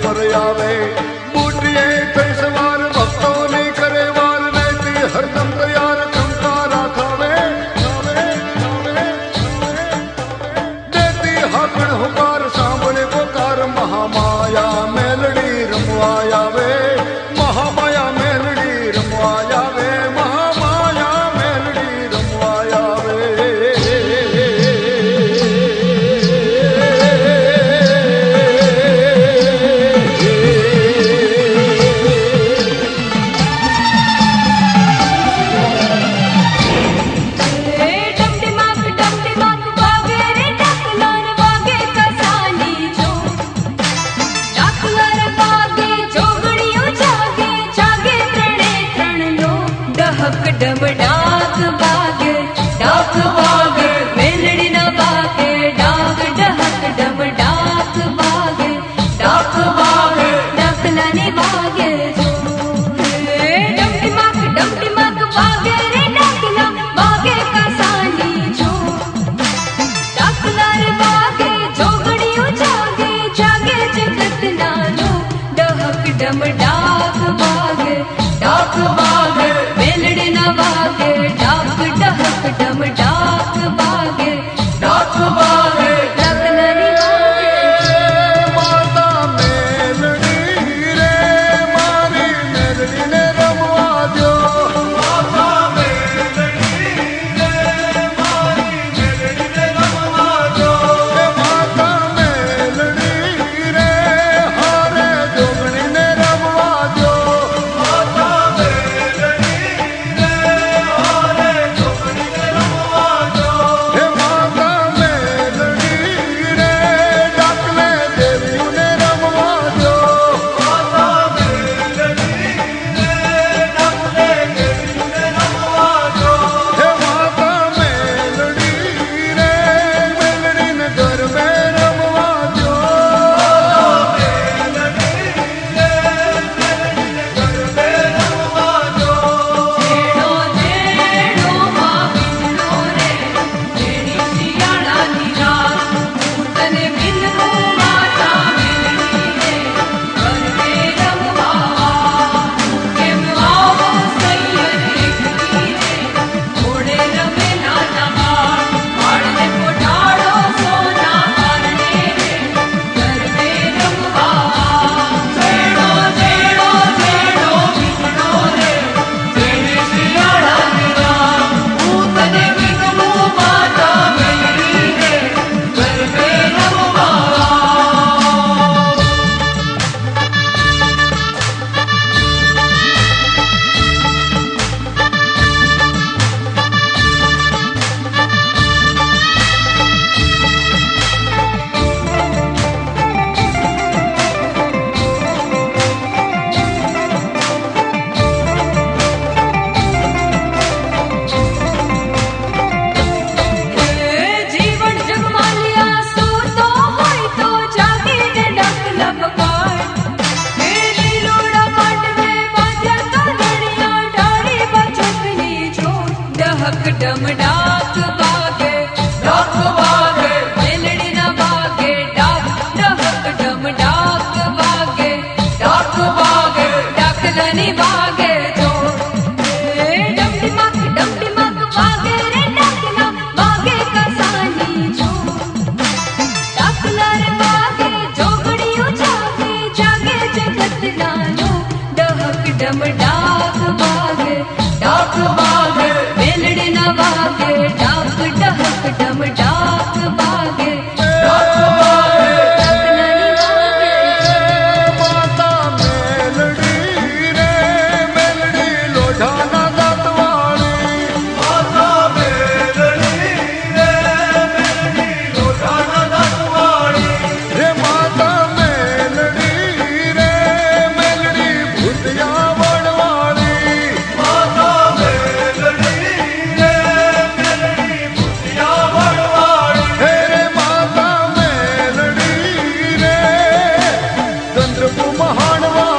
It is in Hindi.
पर आवे बूटिए कई सवार भक्तों ने करे वार रहती हरदम तैयार कंकारा खावे देती हाकड़ हुकार सांभले पुकार महामाया मेलड़ी रमवाया वे महामाया मेलड़ी रमवाया वे महामाया मेलड़ी रमवाया वे डम डाक बागे डाक बागे मेलड़ी ना बागे डाक डहक डम डाक बागे डकलानी बागे जो डम टिमाक बागे रे डकला बागे कसानी जो डकला रे बागे जोगड़ियों जागे जागे जगत नालो डहक डम डाक बागे मेलड़ी ना बागे डाक डहक डम डाक बागे डकलानी बागे माता मेलड़ी रे मारी मेलड़ी ने रमवा दो माता मेलड़ी रे मारी मेलड़ी ने रमवा दो माता मेलड़ी रे हारे जोगणी ने रमवा दो माता मेलड़ी रे हारे जोगणी ने रमवा दो हे माता मेलड़ी रे डाकले देवी ने रमवा दो माता मेलड़ी रे डाकले देवी ने रमवा दो हे माता मेलड़ी रे मेलड़ी ने घर में रमवा दो मेलड़ी रे मेलड़ी ने घर में रमवा दो जेड़ो जेड़ो मां बिनो रे जेड़ी सियाड़ा नी रात तने बिनो माता मेलड़ी रे घर में रमवा के आओ सैयद एकती रे घोड़े रमे ना जहान पाड़ने कोठाड़ो सोना करने रे घर में रमवा जेड़ो जेड़ो जेड़ो बिनो रे जेड़ी सियाड़ा नी रात तने बिनो माता मेलड़ी रे घर में रमवा जीवन जगमालिया सो तो होय तो जागे ने डकला बकार मेरी लोड़ा काट में बाजा तो लड़िया डाड़ी बचकनी जो डहक डम डाक बागे मेलड़ी ना बागे डाक डहक डम डाक बागे डकलानी बागे जो डम टिमाक बागे रे डकला बागे कसानी जो डकला रे बागे जोगड़ियों जागे जागे जगत नालो डहक डम डाक बागे मेलड़ी ना बागे डाक डहक डम डाक बागे डकलानी बागे माता मेलड़ी रे मेलड़ी लोढ़ाना दातवाड़ी माता मेलड़ी रे मेलड़ी लोढ़ाना दातवाड़ी रे माता मेलड़ी रे मेलड़ी भूतिया वड़वाड़ी माता मेलड़ी रे मेलड़ी भूतिया वड़वाड़ी हे रे माता मेलड़ी रे चंद्र को महानवा